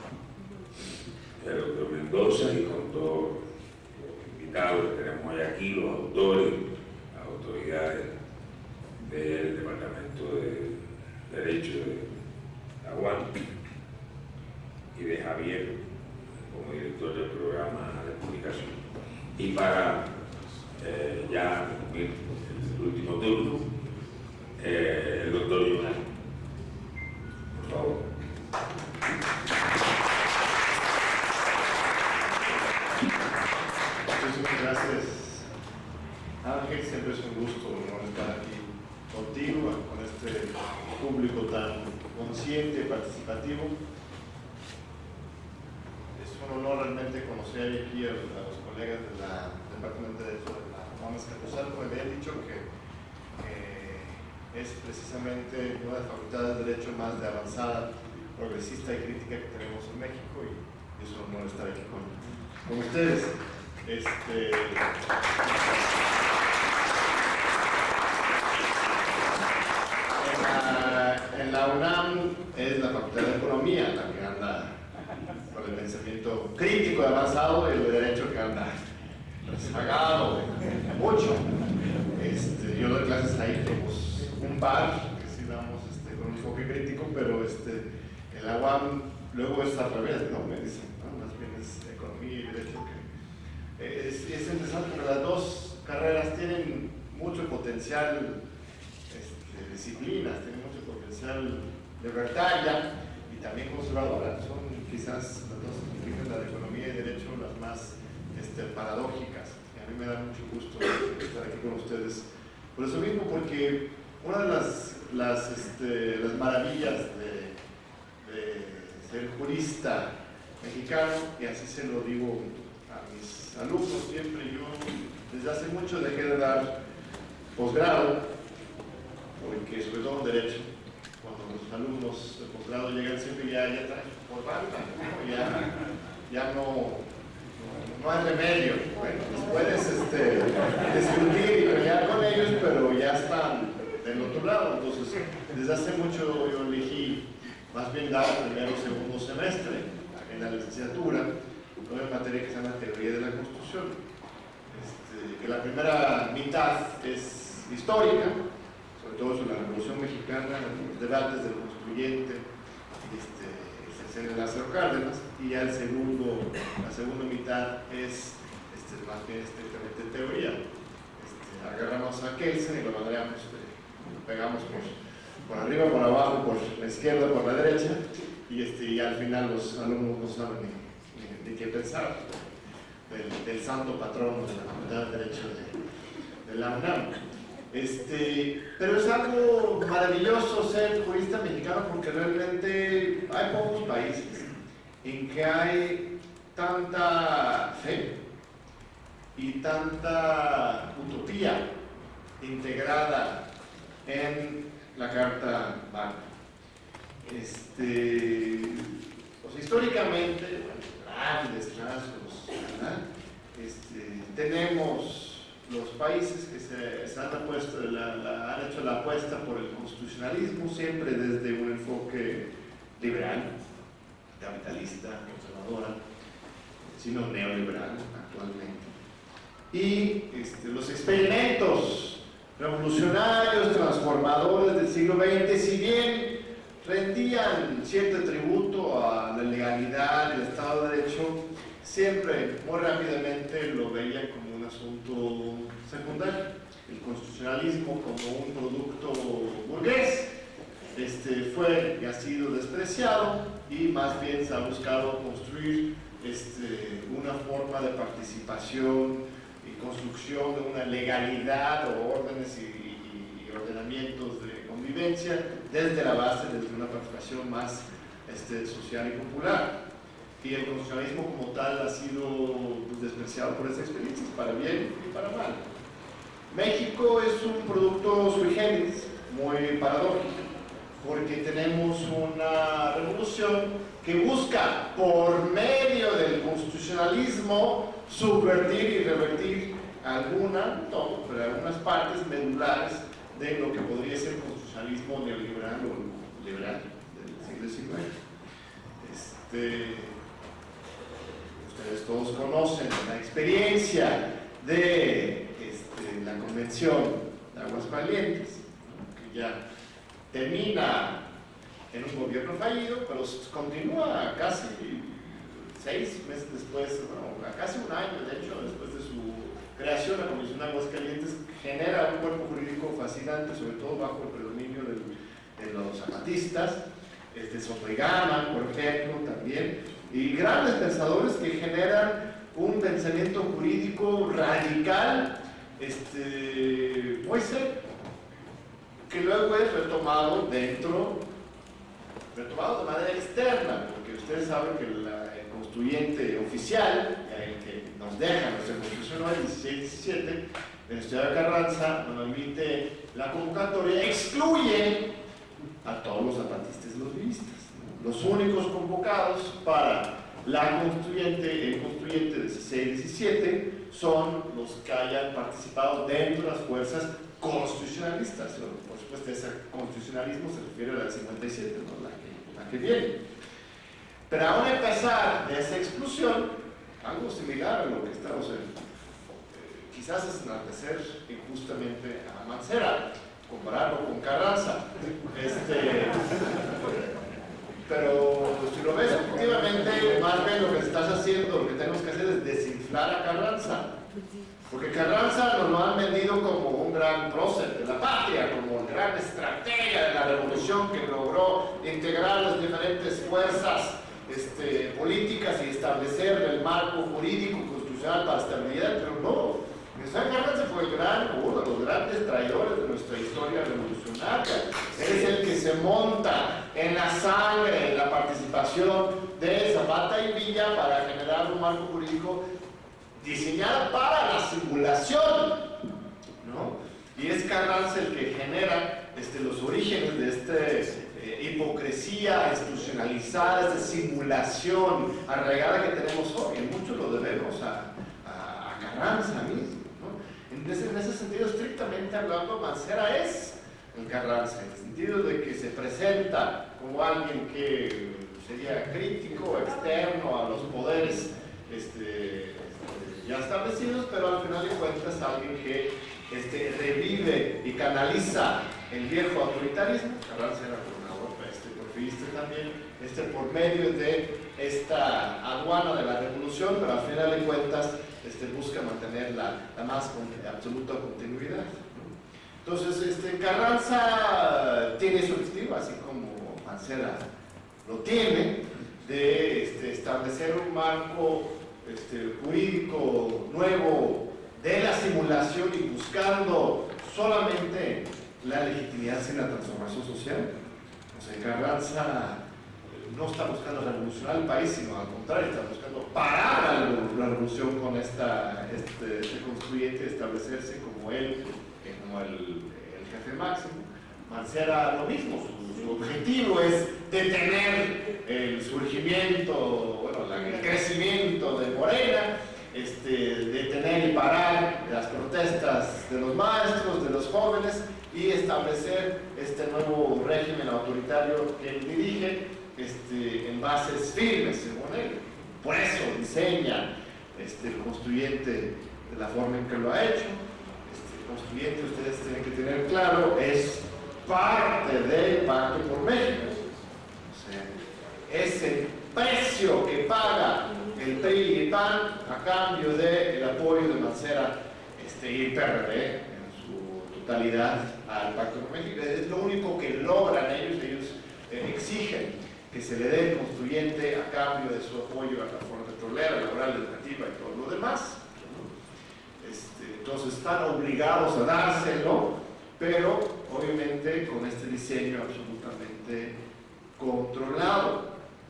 el doctor Mendoza y con todos los invitados que tenemos hoy aquí, los autores, las autoridades del Departamento de Derecho de la U A N y de Javier como director del programa de publicación. Y para eh, ya concluir el último turno, eh, el doctor Yunay. Por favor. Muchísimas gracias, Ángel. Siempre es un gusto estar aquí contigo, con este público tan consciente y participativo. Es un honor realmente conocer aquí a, a los colegas del Departamento de Derecho de la U A M Azcapotzalco. Me habían dicho que eh, es precisamente una de las facultades de Derecho más de avanzada, progresista y crítica que tenemos en México, y es un honor estar aquí con, con ustedes. Este, en, la, en la UNAM es la Facultad de Economía la que anda con el pensamiento crítico y avanzado, y el de Derecho que anda rezagado mucho. Este, yo doy clases ahí, tenemos un par que sí damos este, con un enfoque crítico, pero este, en la U A M luego es al revés, no me dicen, ¿no? Más bien es Economía y Derecho que Es, es interesante porque las dos carreras tienen mucho potencial, este, disciplinas, tienen mucho potencial libertaria y también conservadora. Son quizás las dos disciplinas, la de Economía y Derecho, las más este, paradójicas. Y a mí me da mucho gusto estar aquí con ustedes. Por eso mismo, porque una de las las, este, las maravillas de, de ser jurista mexicano, y así se lo digo a mis alumnos siempre. Yo desde hace mucho dejé de dar posgrado, porque sobre todo en Derecho, cuando los alumnos de posgrado llegan siempre ya, ya traen por banda, ¿no? ya, ya no, no, no hay remedio. Bueno, pues puedes este, discutir y pelear con ellos, pero ya están del otro lado. Entonces, desde hace mucho yo elegí más bien dar primero o segundo semestre en la licenciatura, una materia que se llama Teoría de la Constitución. Este, que la primera mitad es histórica, sobre todo sobre la Revolución Mexicana, los debates del constituyente, este, el sexenio de Lázaro Cárdenas, y ya el segundo, la segunda mitad es este, más bien estrictamente teoría. Este, agarramos a Kelsen y lo mandamos, lo pegamos por, por arriba, por abajo, por la izquierda, por la derecha, y, este, y al final los alumnos no saben ni, ni, ni qué pensar del, del santo patrono de la Facultad de Derecho de, de la UNAM. Este, pero es algo maravilloso ser jurista mexicano, porque realmente hay pocos países en que hay tanta fe y tanta utopía integrada en la Carta Magna. Este, pues, históricamente, bueno, grandes rasgos, ¿verdad? Este, tenemos los países que se, se han, apuesto, la, la, han hecho la apuesta por el constitucionalismo, siempre desde un enfoque liberal, capitalista, conservadora, sino neoliberal actualmente. Y este, los experimentos revolucionarios, transformadores del siglo veinte, si bien rendían cierto tributo a la legalidad y al Estado de Derecho, siempre, muy rápidamente, lo veían como un asunto secundario. El constitucionalismo como un producto burgués este, fue y ha sido despreciado, y más bien se ha buscado construir este, una forma de participación y construcción de una legalidad o órdenes y, y, y ordenamientos de convivencia desde la base, desde una participación más este, social y popular. Y el constitucionalismo como tal ha sido pues, despreciado por esas experiencias, para bien y para mal. México es un producto sui generis, muy paradójico, porque tenemos una revolución que busca, por medio del constitucionalismo, subvertir y revertir alguna, no todo, pero algunas partes medulares de lo que podría ser el constitucionalismo neoliberal o liberal del siglo diecinueve. Este, Ustedes todos conocen la experiencia de este, la Convención de Aguascalientes, ¿no? Que ya termina en un gobierno fallido, pero continúa casi seis meses después, bueno, casi un año, de hecho, después de su creación. La Convención de Aguascalientes genera un cuerpo jurídico fascinante, sobre todo bajo el predominio del, de los zapatistas, este, Soto y Gama, por ejemplo, también, y grandes pensadores que generan un pensamiento jurídico radical, este, muy serio, que luego es retomado dentro, retomado de manera externa, porque ustedes saben que la, el constituyente oficial, el que nos deja nuestra Constitución el dieciséis diecisiete, en Estudiar Carranza, nos emite la convocatoria, excluye a todos los zapatistas y los vivistas. Los únicos convocados para la constituyente, el constituyente dieciséis diecisiete, son los que hayan participado dentro de las fuerzas constitucionalistas. Por supuesto, ese constitucionalismo se refiere a la del cincuenta y siete, ¿no? la, que, la que viene. Pero aún a pesar de esa exclusión, algo similar a lo que estamos en, eh, quizás es enaltecer injustamente a Mancera, compararlo con Carranza. Este, pero si lo ves objetivamente, más bien lo que estás haciendo, lo que tenemos que hacer es desinflar a Carranza. Porque Carranza nos lo han vendido como un gran prócer de la patria, como el gran estratega de la revolución que logró integrar las diferentes fuerzas este, políticas y establecer el marco jurídico constitucional para la estabilidad, pero no. José Carranza fue el gran, uno de los grandes traidores de nuestra historia revolucionaria. Es el que se monta en la sangre, en la participación de Zapata y Villa para generar un marco jurídico diseñado para la simulación, ¿no? Y es Carranza el que genera este, los orígenes de esta eh, hipocresía institucionalizada, esta simulación arraigada que tenemos hoy. En mucho lo debemos a, a, a Carranza mismo. En ese, en ese sentido, estrictamente hablando, Mancera es el Carranza, en el sentido de que se presenta como alguien que sería crítico, externo a los poderes este, este, ya establecidos, pero al final de cuentas alguien que este, revive y canaliza el viejo autoritarismo. Carranza era gobernador este, porfirista también, este, por medio de esta aduana de la revolución, pero al final de cuentas Este, busca mantener la, la más con, absoluta continuidad, ¿no? Entonces, este, Carranza tiene su objetivo, así como Mancera lo tiene, de este, establecer un marco este, jurídico nuevo de la simulación y buscando solamente la legitimidad sin la transformación social. O sea, Carranza no está buscando revolucionar el país, sino al contrario, está buscando parar la, la revolución con esta, este, este constituyente, establecerse como él, eh, como el, el jefe máximo. Mancera lo mismo, su, su objetivo es detener el surgimiento, bueno, la, el crecimiento de Morena, este, detener y parar las protestas de los maestros, de los jóvenes, y establecer este nuevo régimen autoritario que él dirige, Este, en bases firmes, según él. Por eso diseña este, el constituyente de la forma en que lo ha hecho. Este, el constituyente, ustedes tienen que tener claro, es parte del Pacto por México. O sea, es el precio que paga el P R I y el P A N a cambio del apoyo de Mancera este, y P R D en su totalidad al Pacto por México. Es lo único que logran ellos, ellos eh, exigen que se le dé el constituyente a cambio de su apoyo a la reforma petrolera, laboral, educativa y todo lo demás. Este, entonces están obligados a dárselo, pero obviamente con este diseño absolutamente controlado.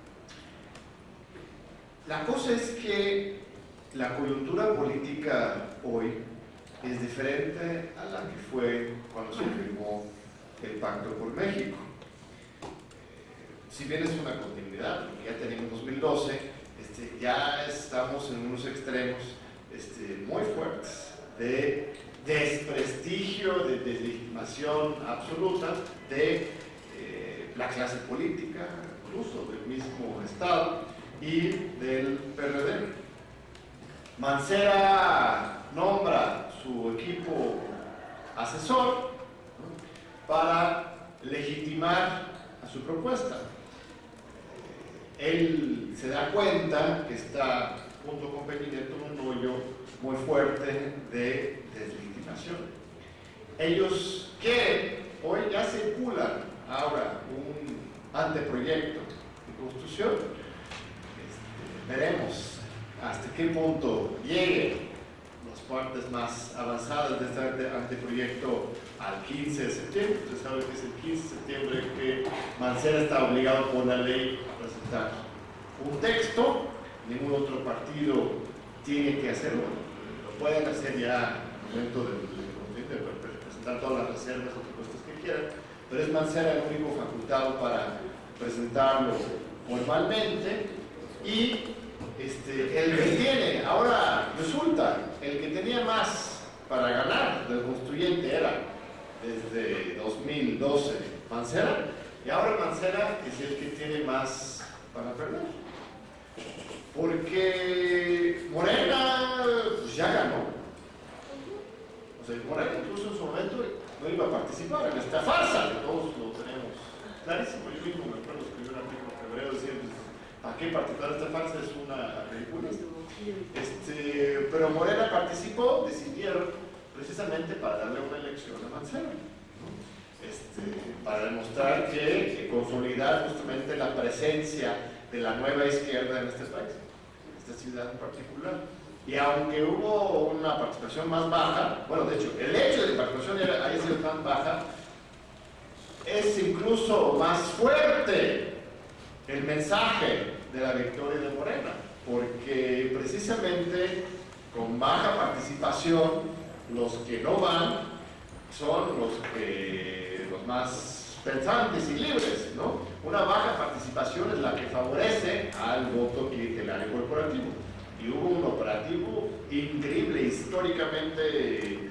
La cosa es que la coyuntura política hoy es diferente a la que fue cuando se firmó el Pacto por México. Si bien es una continuidad, porque ya tenemos dos mil doce, este, ya estamos en unos extremos este, muy fuertes de desprestigio, de deslegitimación absoluta de eh, la clase política, incluso del mismo Estado y del P R D. Mancera nombra su equipo asesor, ¿no?, para legitimar a su propuesta. Él se da cuenta que está, junto con Peña Nieto, en un hoyo muy fuerte de deslegitimación. Ellos quieren, hoy ya circulan ahora un anteproyecto de constitución. Este, veremos hasta qué punto lleguen las partes más avanzadas de este anteproyecto al quince de septiembre. Usted sabe que es el quince de septiembre que Mancera está obligado por la ley a presentar un texto. Ningún otro partido tiene que hacerlo. Lo pueden hacer ya al momento de, de, de presentar todas las reservas o propuestas que quieran, pero es Mancera el único facultado para presentarlo formalmente. Y este, el que tiene, ahora resulta, el que tenía más para ganar del constituyente era desde dos mil doce Mancera, y ahora Mancera es el que tiene más para perder, porque Morena pues, ya ganó. O sea, Morena incluso en su momento no iba a participar en esta farsa, que todos lo tenemos clarísimo. Yo mismo me acuerdo escribir un artículo en febrero diciendo ¿a qué participar esta farsa? Es una ridícula. Este, pero Morena participó, decidieron precisamente para darle una elección a Mancera, ¿no? Este, para demostrar que, que consolidar justamente la presencia de la nueva izquierda en este país, en esta ciudad en particular. Y aunque hubo una participación más baja, bueno, de hecho, el hecho de que la participación haya sido tan baja, es incluso más fuerte el mensaje de la victoria de Morena, porque precisamente con baja participación, los que no van son los, que, los más pensantes y libres, ¿no? Una baja participación es la que favorece al voto clientelar y corporativo. Y hubo un operativo increíble, históricamente, eh,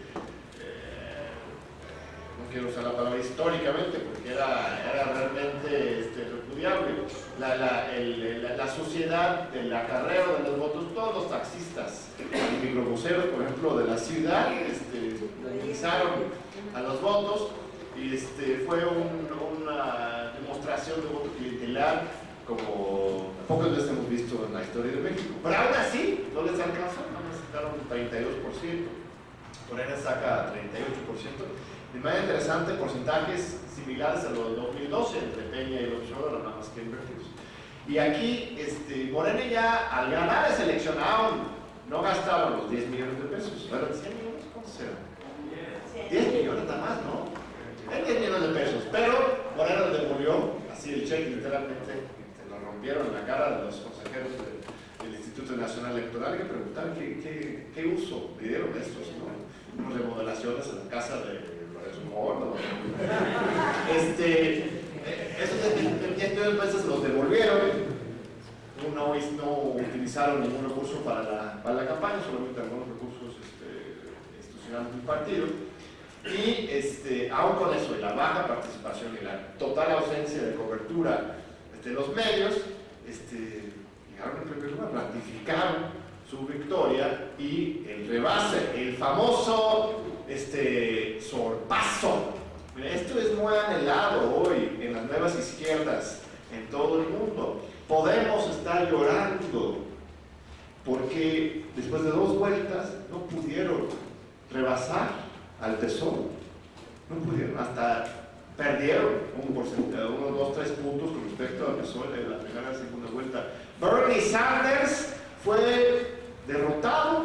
no quiero usar la palabra históricamente porque era, era realmente este, repudiable, la, la, el, la, la sociedad del acarreo de los votos, todos los taxistas y microbuseros, por ejemplo, de la ciudad, este, movilizaron a los votos y este, fue un, una demostración de voto clientelar como pocas veces hemos visto en la historia de México. Pero aún así, no les alcanzó, no necesitaron un treinta y dos por ciento. Morena saca treinta y ocho por ciento. De manera interesante, porcentajes similares a los de dos mil doce entre Peña y López Obrador, nada más que invertidos. Y aquí, este, Morena ya al ganar esa elección aún no gastaron los diez millones de pesos. ¿Eran cien millones? ¿Cómo será? diez millones nada más, ¿no? Hay diez millones de pesos, pero Morena le devolvió así el cheque, literalmente se lo rompieron en la cara de los consejeros de, del Instituto Nacional Electoral que preguntaron qué, qué, qué uso le dieron estos, ¿no? Unas remodelaciones en la casa de Gordo. Este, esos diez millones de pesos los devolvieron. No, no utilizaron ningún recurso para la, para la campaña, solamente algunos recursos este, institucionales del partido. Y este, aún con eso, y la baja participación y la total ausencia de cobertura de los medios, este, llegaron en primer lugar, ratificaron su victoria y el rebase, el famoso este, sorpaso. Esto es muy anhelado hoy en las nuevas izquierdas, en todo el mundo. Podemos estar llorando porque después de dos vueltas no pudieron rebasar al tesoro. No pudieron, hasta perdieron un porcentaje, unos dos, tres puntos con respecto al tesoro en la primera y segunda vuelta. Bernie Sanders fue derrotado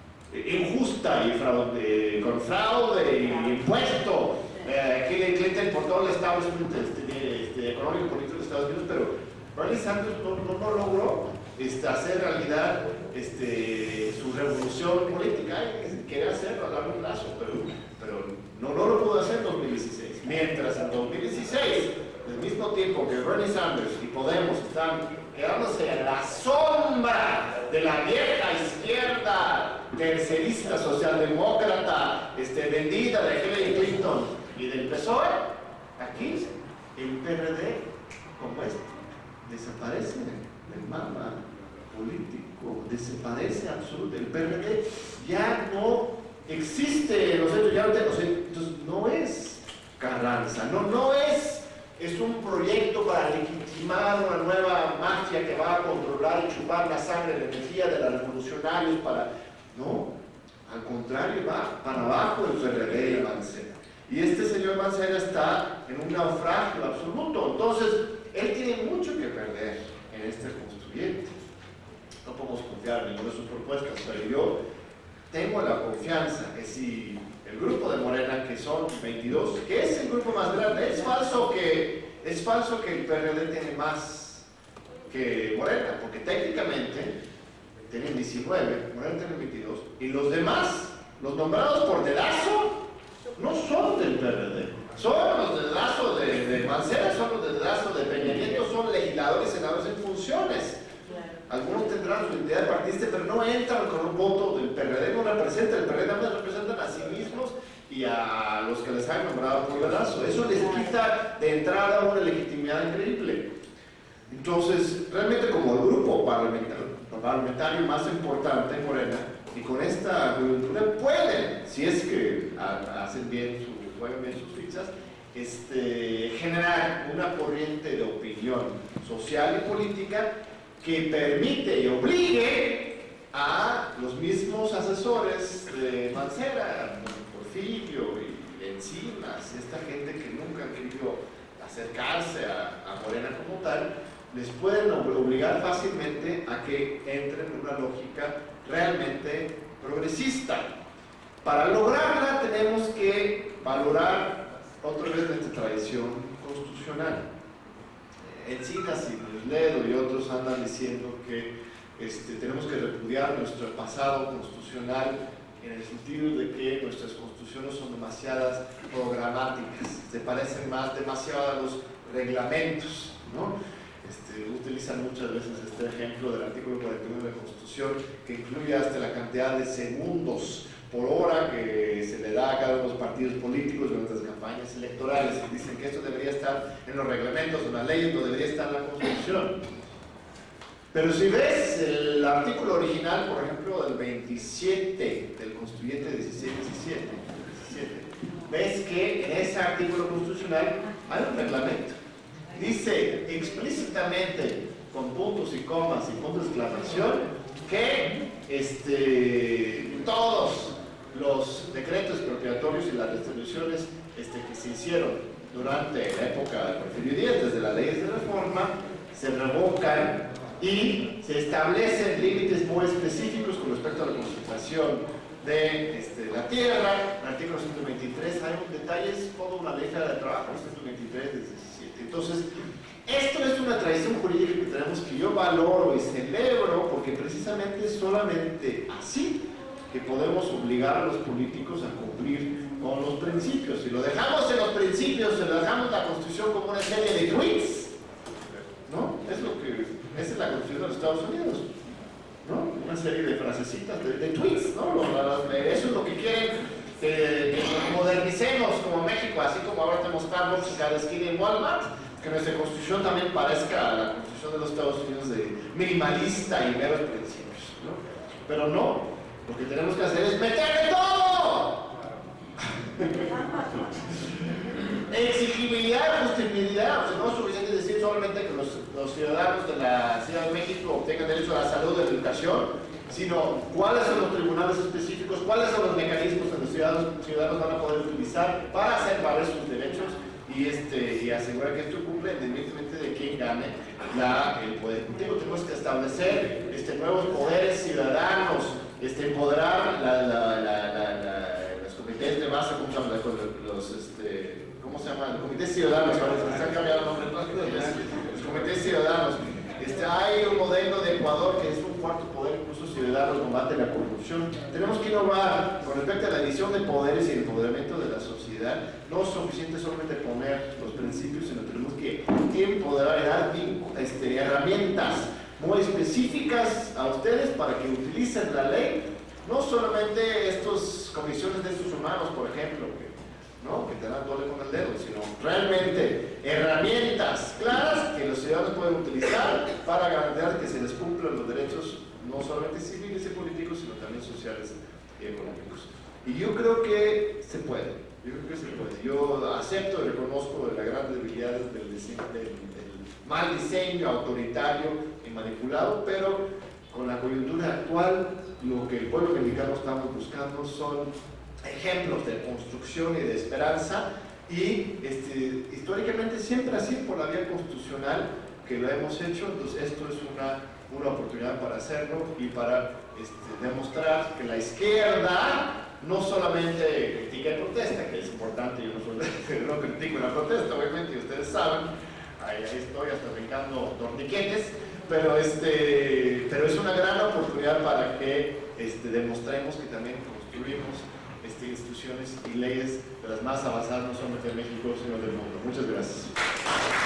injusta y fraude, con fraude y impuesto. Eh, Hillary Clinton por todo el establishment este, este, económico y político de Estados Unidos, pero Bernie Sanders no, no, no logró este, hacer realidad este, su revolución política. Quería hacerlo a largo plazo, pero, pero no, no lo pudo hacer en dos mil dieciséis. Mientras en dos mil dieciséis, al mismo tiempo que Bernie Sanders y Podemos están quedándose en la sombra de la vieja izquierda tercerista socialdemócrata este, vendida de Hillary Clinton y del P S O E, aquí el P R D como este desaparece del mapa político, desaparece absolutamente. El P R D ya no existe, los hechos ya no, o sea, entonces no es Carranza, no, no es, es un proyecto para legitimar una nueva mafia que va a controlar y chupar la sangre, la energía de los revolucionarios para, no, al contrario, va para abajo el P R D y Mancera. Y este señor Mancera está en un naufragio absoluto, entonces él tiene mucho que perder en este constituyente. No podemos confiar en ninguna de sus propuestas, pero yo tengo la confianza que si el grupo de Morena, que son veintidós, que es el grupo más grande, es falso que, es falso que el P R D tiene más que Morena, porque técnicamente tienen diecinueve, Morena tiene veintidós, y los demás, los nombrados por dedazo, no son del P R D, son los de dedazo de, de Mancera, son los de dedazo de Peña Nieto, son legisladores y senadores en funciones. Algunos tendrán su identidad partidista, pero no entran con un voto del P R D, no representan, el P R D nada más representan a sí mismos y a los que les han nombrado por dedazo. Eso les quita de entrada una legitimidad increíble. Entonces, realmente como el grupo parlamentario, parlamentario más importante en Morena, y con esta coyuntura pueden, si es que hacen bien, su, juegan bien sus fichas, este, generar una corriente de opinión social y política que permite y obligue a los mismos asesores de Mancera, Porfirio y Encinas, esta gente que nunca han querido acercarse a, a Morena como tal, les pueden obligar fácilmente a que entren en una lógica realmente progresista. Para lograrla tenemos que valorar otra vez nuestra tradición constitucional. Encinas y Ledo y otros andan diciendo que este, tenemos que repudiar nuestro pasado constitucional en el sentido de que nuestras constituciones son demasiadas programáticas, se parecen más demasiado a los reglamentos, ¿no? Este, utilizan muchas veces este ejemplo del artículo cuarenta y uno de la Constitución, que incluye hasta la cantidad de segundos por hora que se le da a cada uno de los partidos políticos durante las campañas electorales. Dicen que esto debería estar en los reglamentos, en las leyes, no debería estar en la Constitución. Pero si ves el artículo original, por ejemplo, del veintisiete del Constituyente dieciséis diecisiete, ves que en ese artículo constitucional hay un reglamento. Dice explícitamente, con puntos y comas y puntos de exclamación, que este, todos los decretos expropiatorios y las distribuciones este, que se hicieron durante la época del Porfirio Díaz, desde las leyes de reforma, se revocan y se establecen límites muy específicos con respecto a la concentración de este, la tierra. En el artículo ciento veintitrés hay un detalle, es toda una ley de trabajo, ciento veintitrés de diecisiete. Entonces, esto es una tradición jurídica que tenemos, que yo valoro y celebro, porque precisamente es solamente así que podemos obligar a los políticos a cumplir con los principios. Si lo dejamos en los principios, si lo dejamos la Constitución como una serie de tweets, ¿no? Es lo que, esa es la Constitución de los Estados Unidos, ¿no? Una serie de frasecitas, de, de tweets, ¿no? Eso es lo que quieren, que, que nos modernicemos como México, así como ahora tenemos Starbucks en cada esquina en Walmart, que nuestra Constitución también parezca a la Constitución de los Estados Unidos de minimalista y meros principios, ¿no? Pero no, lo que tenemos que hacer es meterle todo. Exigibilidad, justibilidad, o sea, no es suficiente decir solamente que los, los ciudadanos de la Ciudad de México tengan derecho a la salud y a la educación, sino cuáles son los tribunales específicos, cuáles son los mecanismos que los ciudadanos, ciudadanos van a poder utilizar para hacer valer sus derechos y, este, y asegurar que esto cumple independientemente de quién gane la, el poder ejecutivo. Tenemos que establecer este, nuevos poderes ciudadanos, este, empoderar la, la, la, la, la, los comités de base, ¿cómo se llama? Los, los, este, ¿cómo se llama? Los comités ciudadanos, ahora se han cambiado el nombre, los comités ciudadanos. Este, hay un modelo de Ecuador que es un cuarto poder, incluso ciudadano, combate la corrupción. Tenemos que innovar con respecto a la división de poderes y el empoderamiento de la sociedad. No es suficiente solamente poner los principios, sino tenemos que empoderar y dar este, herramientas muy específicas a ustedes para que utilicen la ley. No solamente estas comisiones de derechos humanos, por ejemplo, que, ¿no? que te dan doble con el dedo, sino realmente herramientas claras que los ciudadanos pueden utilizar para garantizar que se les cumplan los derechos no solamente civiles y políticos, sino también sociales y económicos. Y yo creo que se puede, yo creo que se puede. Yo acepto y reconozco las grandes debilidades del, diseño, del, del mal diseño autoritario y manipulado, pero con la coyuntura actual, lo que el pueblo mexicano estamos buscando son ejemplos de construcción y de esperanza, y este, históricamente siempre así por la vía constitucional que lo hemos hecho. Entonces esto es una, una oportunidad para hacerlo y para este, demostrar que la izquierda no solamente critica y protesta, que es importante, yo no, soy, no critico la protesta, obviamente, y ustedes saben, ahí, ahí estoy hasta brincando torniquetes, pero, este, pero es una gran oportunidad para que este, demostremos que también construimos este, instituciones y leyes de las más avanzadas, no solamente de México, sino del mundo. Muchas gracias.